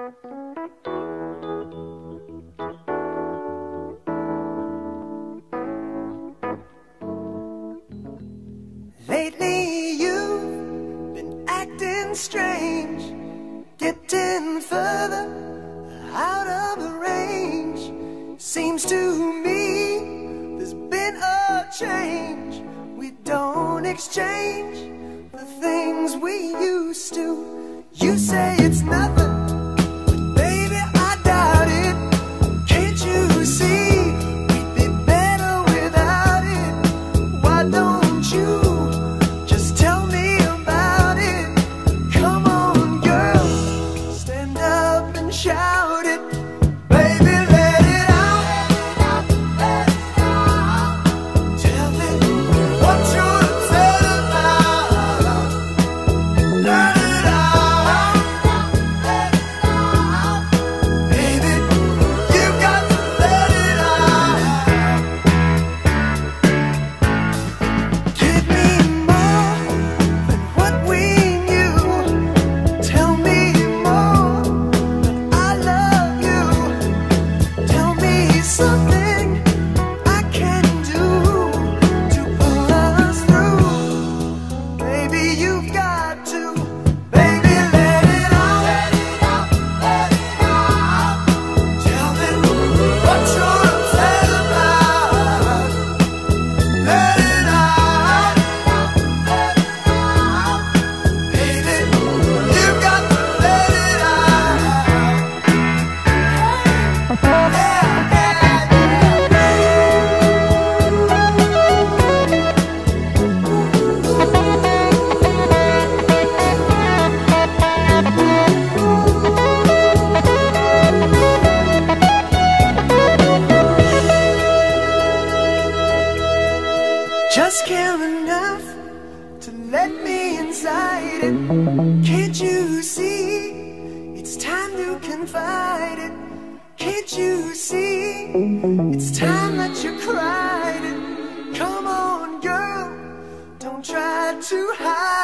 Lately you've been acting strange, getting further out of range. Seems to me there's been a change. We don't exchange the things we used to. You say it's nothing, but baby I doubt it. Can't you see we'd be better without it? Why don't you just tell me about it? Come on girl, stand up and shout it. Baby let it out, let it out. Tell me what you're upset about. Let it out, let it out. Baby, you got to let it out. Give me more than what we knew. Tell me more that I love you. Tell me something I can do to pull us through. Baby, you've got to. Baby, let it out. Let it out, let it out. Tell me what you're upset about. Let it out, let it out. Baby, you've got to let it out. Just care enough to let me inside it. Can't you see it's time to confide it? Can't you see it's time that you cried it? Come on girl, don't try to hide